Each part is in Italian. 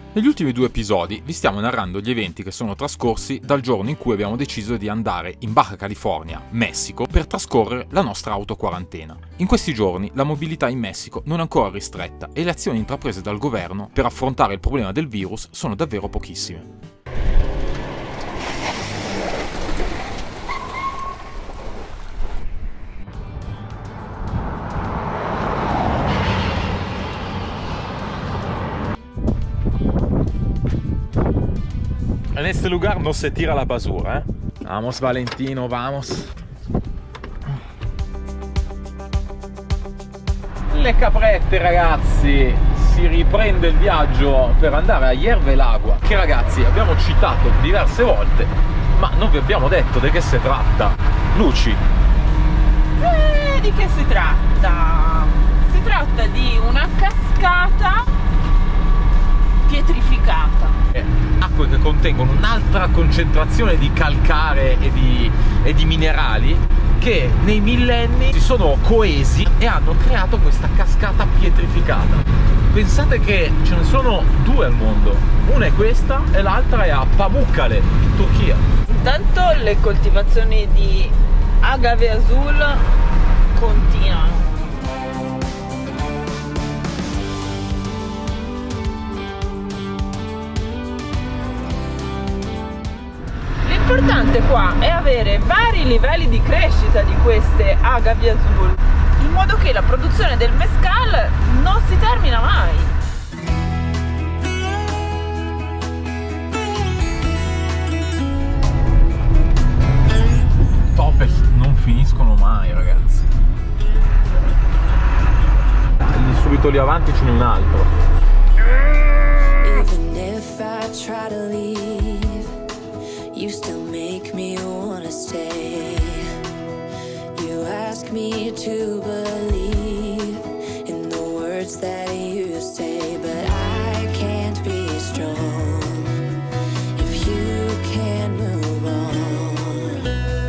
Negli ultimi 2 episodi vi stiamo narrando gli eventi che sono trascorsi dal giorno in cui abbiamo deciso di andare in Baja California, Messico, per trascorrere la nostra autoquarantena. In questi giorni la mobilità in Messico non è ancora ristretta e le azioni intraprese dal governo per affrontare il problema del virus sono davvero pochissime. En este lugar no se tira la basura, eh? Vamos, Valentino, vamos. Le caprette, ragazzi! Si riprende il viaggio per andare a Hiervelagua, che ragazzi abbiamo citato diverse volte, ma non vi abbiamo detto di che si tratta. Luci. Di che si tratta? Si tratta di una cascata pietrificata. Acque che contengono un'altra concentrazione di calcare e di minerali che nei millenni si sono coesi e hanno creato questa cascata pietrificata. Pensate che ce ne sono 2 al mondo, una è questa e l'altra è a Pamukkale, in Turchia. Intanto le coltivazioni di agave azul continuano. L'importante qua è avere vari livelli di crescita di queste agavi azul, in modo che la produzione del mezcal non si termina mai. Topes non finiscono mai, ragazzi. E subito lì avanti ce n'è un altro. Even if I try to leave, you still make me wanna stay. You ask me to believe in the words that you say, but I can't be strong if you can't move on.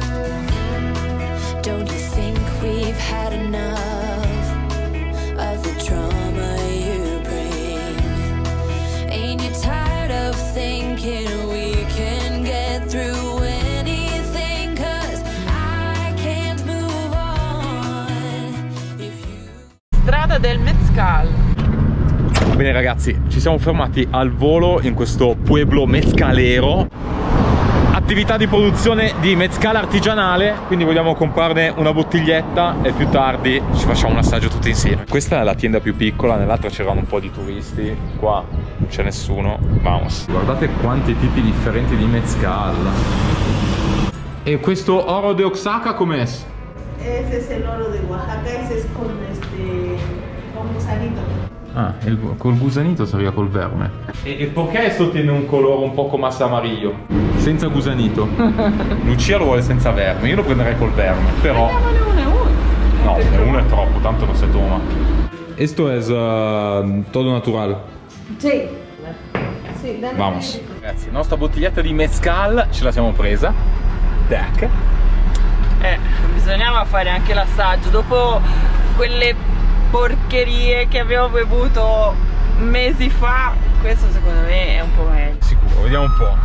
Don't you think we've had enough of the trauma you bring? Ain't you tired of thinking we can get through anything, 'cause I can't move on if you... Strada del mezcal. Bene ragazzi, ci siamo fermati al volo in questo pueblo mezcalero. Attività di produzione di mezcal artigianale, quindi vogliamo comprarne una bottiglietta e più tardi ci facciamo un assaggio tutti insieme. Questa è la tienda più piccola, nell'altra c'erano un po' di turisti, qua non c'è nessuno. Vamos. Guardate quanti tipi differenti di mezcal. E questo oro de Oaxaca com'è? Ese es el oro de Oaxaca, ese es con gusanito. Ah, col gusanito serviva col verme. E perché esso tiene un colore un poco más amarillo? Senza gusanito. Lucia lo vuole senza verme, io lo prenderei col verme, però... Prendiamone uno e uno. No, uno è troppo, tanto non se toma. Esto es todo natural. Sí. Sí, dale. Vamos. Ragazzi, la nostra bottiglietta di mezcal ce la siamo presa. Tac. Bisognava fare anche l'assaggio dopo quelle porcherie che avevo bevuto mesi fa. Questo secondo me è un po' meglio. Sicuro, vediamo un po'.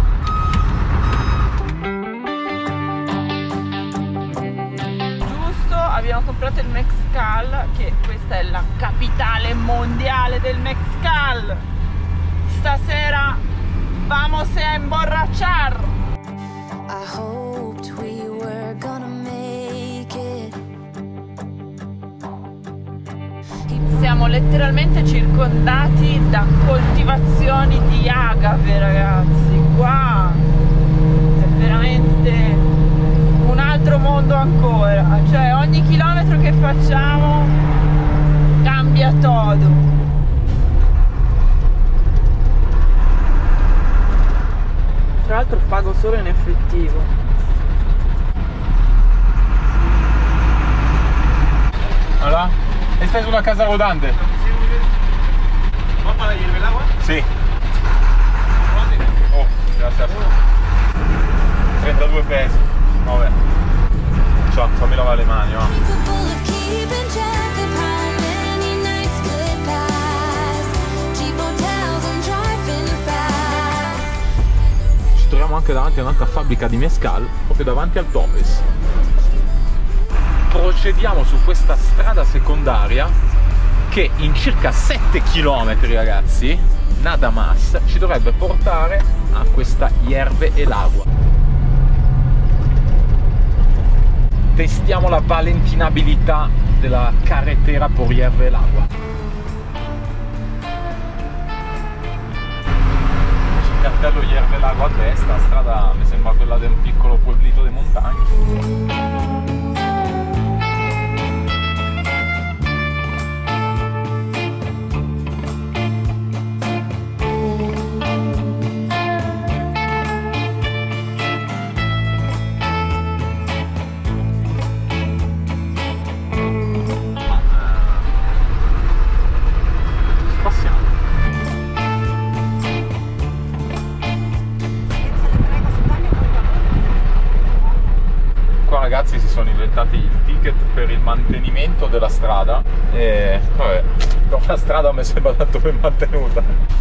Giusto, abbiamo comprato il mezcal, che questa è la capitale mondiale del mezcal. Stasera vamos a emborrachar. I hoped we were gonna make it. Siamo letteralmente circondati da coltivazioni di agave, ragazzi. Qua è veramente un altro mondo ancora. Cioè ogni chilometro che facciamo cambia todo. Tra l'altro pago solo in effettivo. Allora? Esta es una casa rodante. ¿Va para Hiervelagua? Sì. Oh, grazie. 32 pesi. Vabbè. Ciao, fammi lavare le mani, va. Capable of keeping track of how many nights could pass. Cheap hotels and driving fast. siamo anche davanti a un'altra fabbrica di mezcal, proprio davanti al Topes. Procediamo su questa strada secondaria che in circa 7 km, ragazzi, nada más, ci dovrebbe portare a questa Hierve el Agua. Testiamo la valentinabilità della carretera por Hierve el Agua. Il cartello Hierve el Agua a destra, la strada mi sembra quella di un piccolo pueblito di montagna. Ragazzi, si sono inventati il ticket per il mantenimento della strada e vabbè, la strada mi sembra tanto ben mantenuta.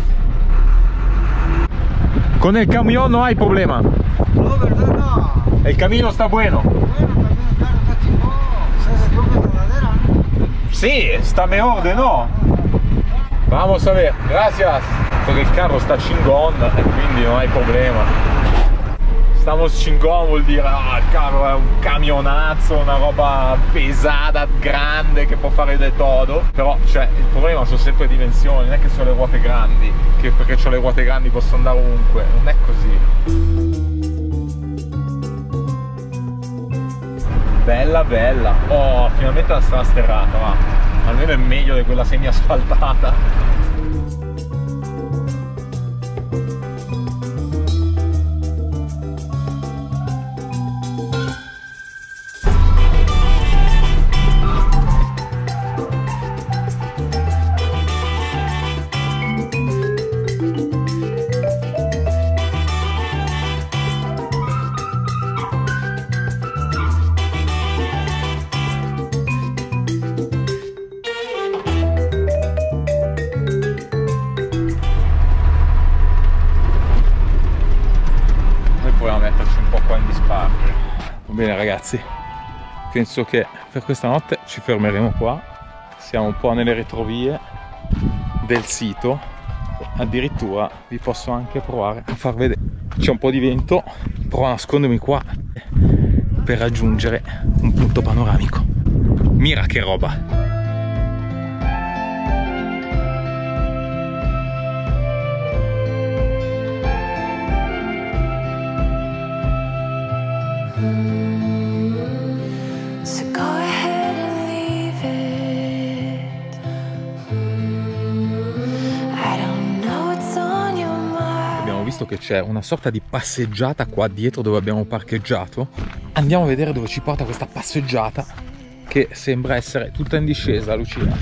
Con il camion no hay problema. No, verdad no. El camino está bueno. Bueno, también claro, está chingón. Se rompe la ladera. Sí, está mejor de no. Vamos a ver, gracias. Perché il carro sta chingon e quindi non hai problema. Stamos chingon vuol dire il carro è un camionazzo, una roba pesata, grande, che può fare di todo. Però cioè, il problema sono sempre dimensioni, non è che sono le ruote grandi, che perché ho le ruote grandi posso andare ovunque, non è così. Bella bella, oh finalmente la strada sterrata, va, almeno è meglio di quella semi asfaltata. Metterci un po' qua in disparte. Va bene ragazzi, penso che per questa notte ci fermeremo qua. Siamo un po' nelle retrovie del sito, addirittura vi posso anche provare a far vedere, c'è un po' di vento, provo a nascondermi qua per raggiungere un punto panoramico. Mira che roba. Visto che c'è una sorta di passeggiata qua dietro dove abbiamo parcheggiato, andiamo a vedere dove ci porta questa passeggiata che sembra essere tutta in discesa, Lucia.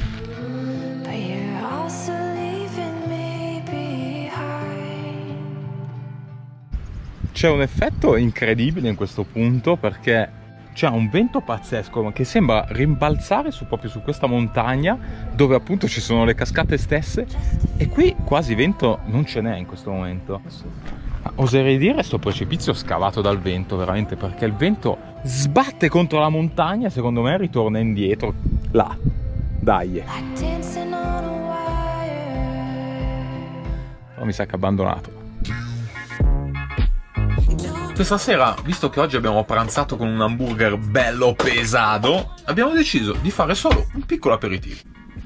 C'è un effetto incredibile in questo punto perché c'è un vento pazzesco che sembra rimbalzare proprio su questa montagna dove appunto ci sono le cascate stesse, e qui quasi vento non ce n'è in questo momento. Ma oserei dire sto precipizio scavato dal vento veramente, perché il vento sbatte contro la montagna e secondo me ritorna indietro là. Dai. Però mi sa che ha abbandonato. Questa sera, visto che oggi abbiamo pranzato con un hamburger bello pesato, abbiamo deciso di fare solo un piccolo aperitivo.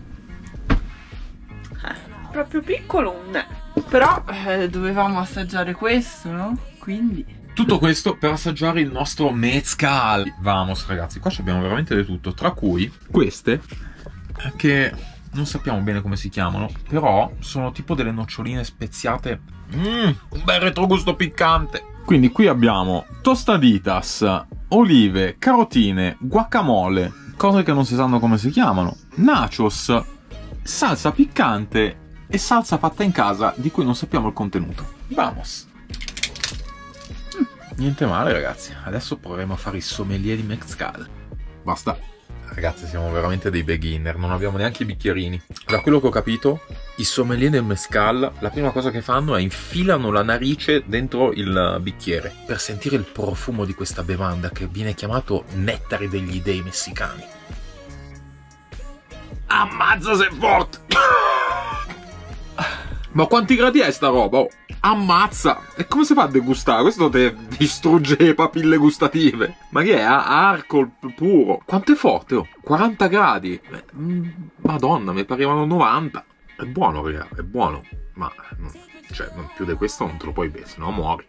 Proprio piccolo non è. Però dovevamo assaggiare questo, no? Quindi... Tutto questo per assaggiare il nostro mezcal. Vamos ragazzi, qua abbiamo veramente di tutto, tra cui queste che non sappiamo bene come si chiamano, però sono tipo delle noccioline speziate. Un bel retrogusto piccante. Quindi qui abbiamo tostaditas, olive, carotine, guacamole, cose che non si sanno come si chiamano, nachos, salsa piccante e salsa fatta in casa di cui non sappiamo il contenuto. Vamos! Niente male ragazzi, adesso proveremo a fare i sommelier di mezcal. Basta Ragazzi, siamo veramente dei beginner, non abbiamo neanche i bicchierini. Da quello che ho capito, i sommelier del mezcal, la prima cosa che fanno è infilano la narice dentro il bicchiere per sentire il profumo di questa bevanda che viene chiamato nettare degli dei messicani. Ammazza se è forte! Ma quanti gradi è sta roba? Oh, ammazza! E come si fa a degustare? Questo ti distrugge le papille gustative. Ma che è? Alcol puro. Quanto è forte? Oh? 40 gradi. Madonna, mi parevano 90. È buono, raga, è buono. Ma, cioè, più di questo non te lo puoi bere, se no muori.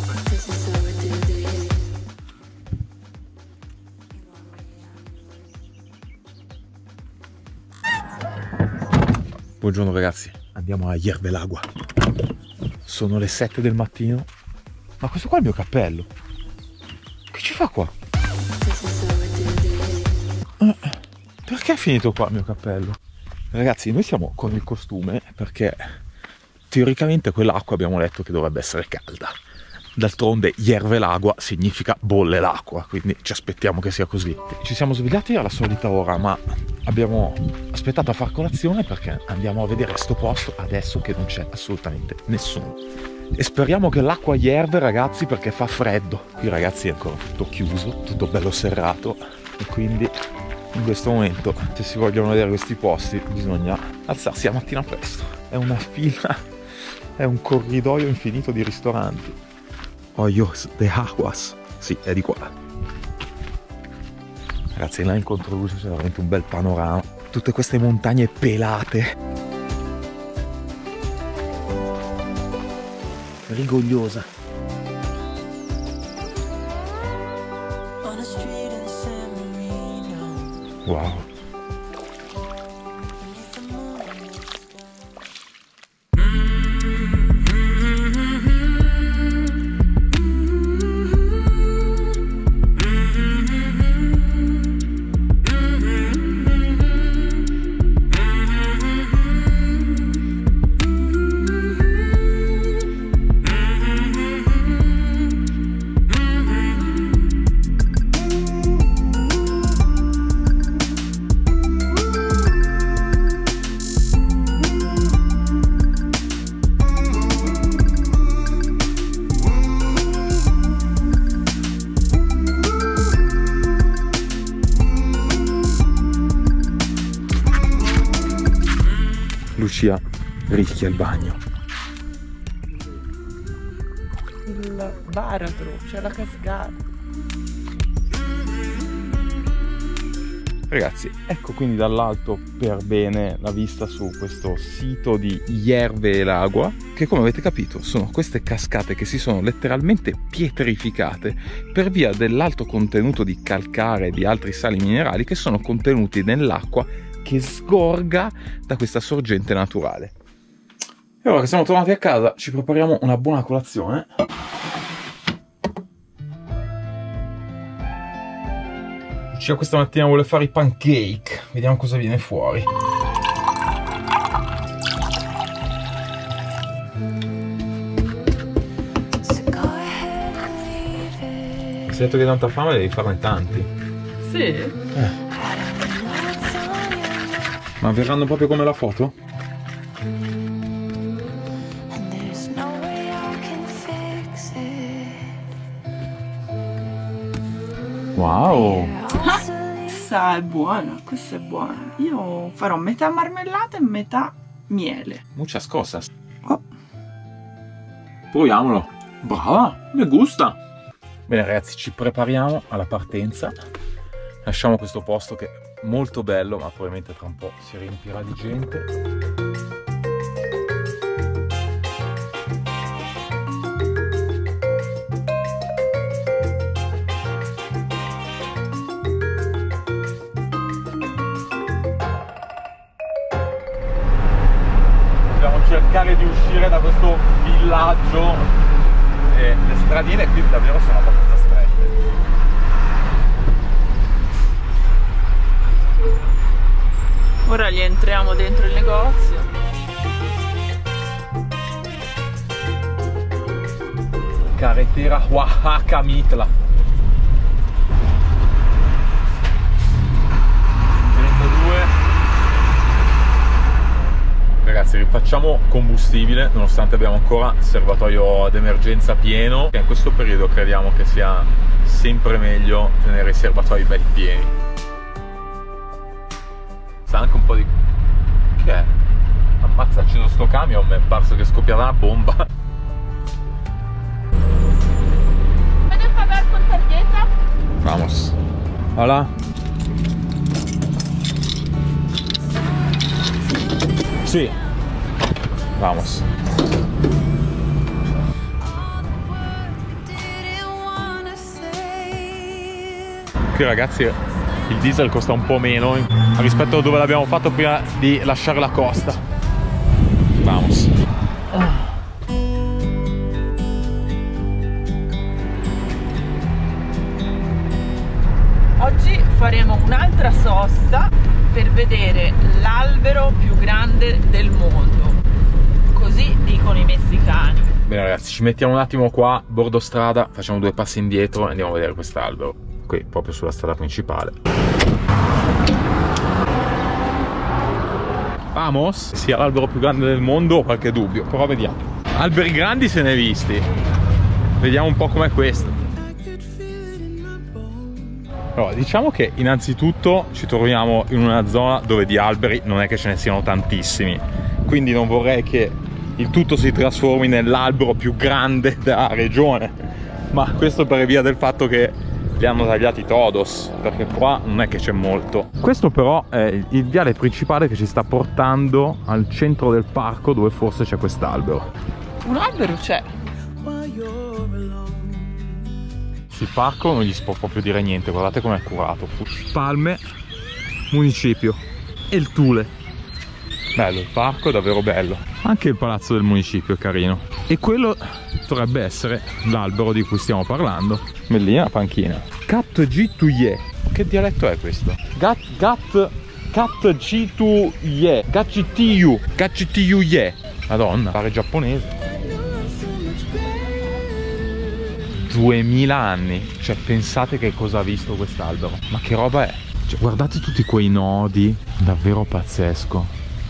Buongiorno ragazzi, andiamo a Hiervelagua. Sono le 7 del mattino. Ma questo qua è il mio cappello. Che ci fa qua? Perché è finito qua il mio cappello? Ragazzi, noi siamo con il costume perché teoricamente quell'acqua abbiamo letto che dovrebbe essere calda. D'altronde Hiervelagua significa bolle l'acqua, quindi ci aspettiamo che sia così. Ci siamo svegliati alla solita ora, ma abbiamo aspettato a far colazione perché andiamo a vedere sto posto adesso che non c'è assolutamente nessuno. E speriamo che l'acqua hierve, ragazzi, perché fa freddo. Qui ragazzi è ancora tutto chiuso, tutto bello serrato, e quindi in questo momento, se si vogliono vedere questi posti, bisogna alzarsi la mattina presto. È una fila, è un corridoio infinito di ristoranti. Hoyos de Aguas, sì, è di qua. Ragazzi, là in controluce c'è veramente un bel panorama. Tutte queste montagne pelate. Rigogliosa. Wow. Lucia rischia il bagno. Il baratro, c'è la cascata. Ragazzi, ecco quindi dall'alto per bene la vista su questo sito di Hiervelagua, che come avete capito sono queste cascate che si sono letteralmente pietrificate per via dell'alto contenuto di calcare e di altri sali minerali che sono contenuti nell'acqua che sgorga da questa sorgente naturale. E ora che siamo tornati a casa ci prepariamo una buona colazione. Lucia questa mattina vuole fare i pancake, vediamo cosa viene fuori. Se hai detto che hai tanta fame devi farne tanti. Sì? Ma verranno proprio come la foto? Wow! Questa è buona, questa è buona. Io farò metà marmellata e metà miele. Muchas cosas. Oh. Proviamolo. Brava, mi gusta. Bene ragazzi, ci prepariamo alla partenza. Lasciamo questo posto che è molto bello, ma probabilmente tra un po' si riempirà di gente. Cercare di uscire da questo villaggio e le stradine qui davvero sono abbastanza strette. Ora rientriamo dentro il negozio. Carretera Oaxaca Mitla. ragazzi, rifacciamo combustibile nonostante abbiamo ancora il serbatoio d'emergenza pieno, e in questo periodo crediamo che sia sempre meglio tenere i serbatoi belli pieni. Sa anche un po' di... che è? Ammazza, acceso sto camion, mi è parso che è scoppiata una bomba. ¿Puedes pagar con tarjeta? Vamos. Hola. Sì. Vamos. Qui ragazzi il diesel costa un po' meno rispetto a dove l'abbiamo fatto prima di lasciare la costa. Vamos. Oggi faremo un'altra sosta per vedere l'albero più grande del mondo, così dicono i messicani. Bene ragazzi, ci mettiamo un attimo qua, bordo strada, facciamo 2 passi indietro e andiamo a vedere quest'albero, qui proprio sulla strada principale. Vamos! Sia l'albero più grande del mondo ho qualche dubbio, però vediamo. Alberi grandi se ne è visti, vediamo un po' com'è questo. Allora, diciamo che innanzitutto ci troviamo in una zona dove di alberi non è che ce ne siano tantissimi, quindi non vorrei che il tutto si trasformi nell'albero più grande della regione, ma questo per via del fatto che li hanno tagliati todos, perché qua non è che c'è molto. Questo però è il viale principale che ci sta portando al centro del parco, dove forse c'è quest'albero. Un albero c'è. Il parco non gli si può proprio dire niente, guardate com'è curato. Palme, municipio e il Thule. Bello, il parco è davvero bello. Anche il palazzo del municipio è carino. E quello dovrebbe essere l'albero di cui stiamo parlando. Bellina panchina. Cat G2Ye. Che dialetto è questo? Cat G2Ye. Gachitiyu-ye. Madonna, pare giapponese. 2000 anni, cioè pensate che cosa ha visto quest'albero, ma che roba è? Cioè, guardate tutti quei nodi, davvero pazzesco,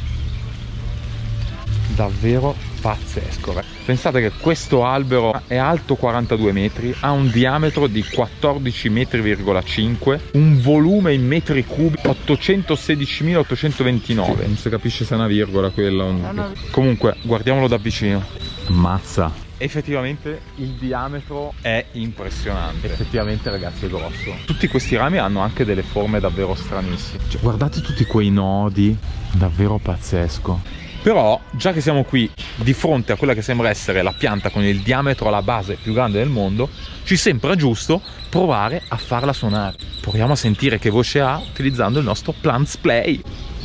davvero pazzesco. Pensate che questo albero è alto 42 metri, ha un diametro di 14,5 metri, un volume in metri cubi 816.829, non si capisce se è una virgola quella. Comunque guardiamolo da vicino, ammazza. Effettivamente il diametro è impressionante. Effettivamente ragazzi è grosso. Tutti questi rami hanno anche delle forme davvero stranissime, cioè, guardate tutti quei nodi, davvero pazzesco. Però già che siamo qui di fronte a quella che sembra essere la pianta con il diametro alla base più grande del mondo, ci sembra giusto provare a farla suonare. Proviamo a sentire che voce ha utilizzando il nostro Plants Play.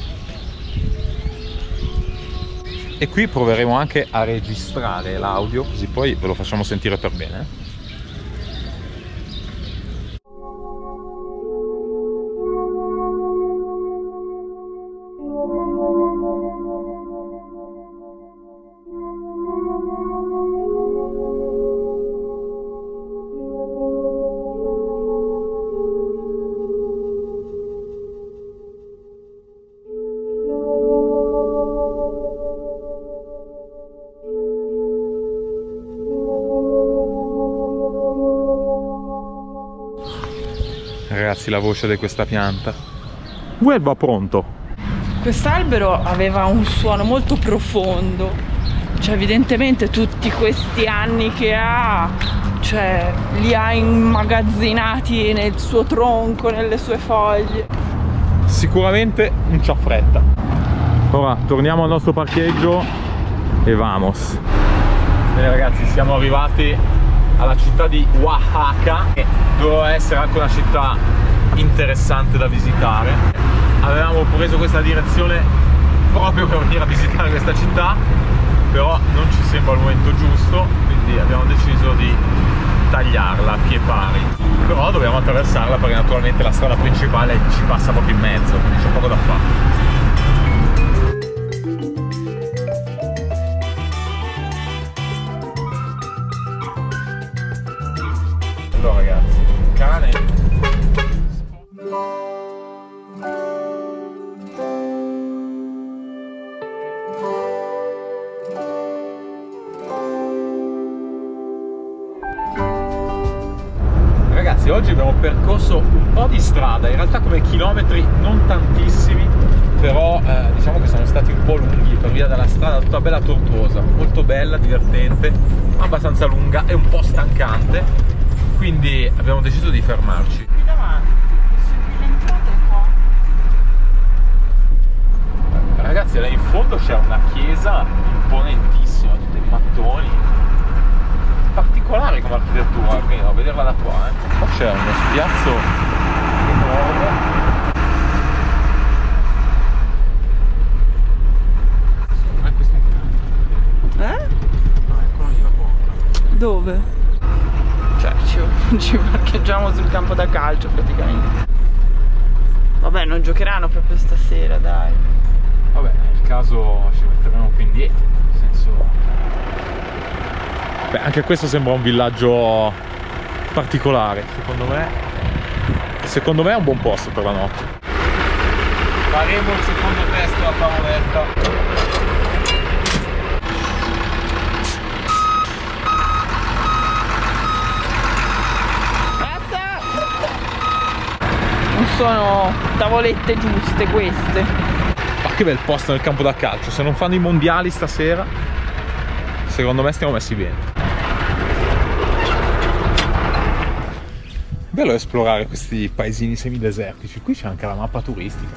E qui proveremo anche a registrare l'audio, così poi ve lo facciamo sentire per bene. Ragazzi, la voce di questa pianta. Vuelva pronto. Quest'albero aveva un suono molto profondo, cioè evidentemente tutti questi anni che ha, cioè li ha immagazzinati nel suo tronco, nelle sue foglie. Sicuramente non c'ha fretta. Ora torniamo al nostro parcheggio e vamos. Bene ragazzi, siamo arrivati alla città di Oaxaca, che doveva essere anche una città interessante da visitare. Avevamo preso questa direzione proprio per venire a visitare questa città, però non ci sembra il momento giusto, quindi abbiamo deciso di tagliarla a pie pari. Però dobbiamo attraversarla perché naturalmente la strada principale ci passa proprio in mezzo, quindi c'è poco da fare. Allora ragazzi, cane. ragazzi, oggi abbiamo percorso un po' di strada, in realtà come chilometri non tantissimi, però diciamo che sono stati un po' lunghi per via della strada tutta bella tortuosa, molto bella, divertente, abbastanza lunga e un po' stancante, quindi abbiamo deciso di fermarci. Qui davanti, l'entrata è qua. Ragazzi, là in fondo c'è una chiesa imponentissima, tutti i mattoni, particolare come architettura, quindi a vederla da qua. Qua c'è uno spiazzo enorme. Dove? Cioè ci parcheggiamo sul campo da calcio praticamente. Vabbè, non giocheranno proprio stasera, dai. Vabbè, nel caso ci metteremo qui indietro, nel senso... Beh, anche questo sembra un villaggio particolare, secondo me è un buon posto per la notte. Faremo il secondo test della tavoletta. Non sono tavolette giuste queste. Ma che bel posto nel campo da calcio, se non fanno i mondiali stasera, secondo me stiamo messi bene. Bello esplorare questi paesini semidesertici, qui c'è anche la mappa turistica.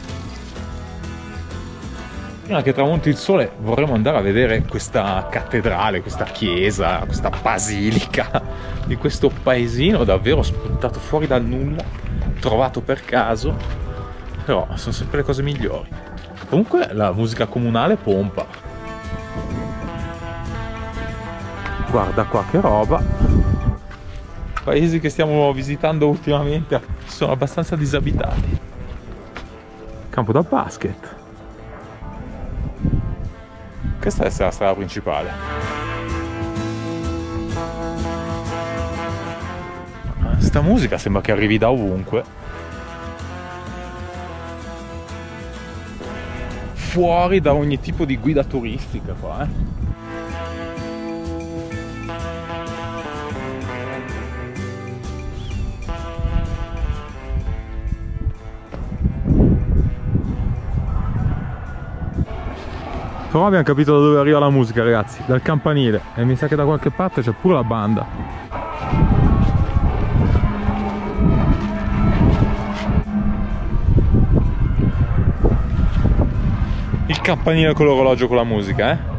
Prima che tramonti il sole vorremmo andare a vedere questa cattedrale, questa chiesa, questa basilica di questo paesino davvero spuntato fuori dal nulla, trovato per caso, però sono sempre le cose migliori. Comunque la musica comunale pompa. Guarda qua che roba. Paesi che stiamo visitando ultimamente sono abbastanza disabitati. Campo da basket. Questa deve essere la strada principale. Sta musica sembra che arrivi da ovunque. Fuori da ogni tipo di guida turistica qua, Però abbiamo capito da dove arriva la musica, ragazzi, dal campanile, e mi sa che da qualche parte c'è pure la banda. Il campanile con l'orologio con la musica,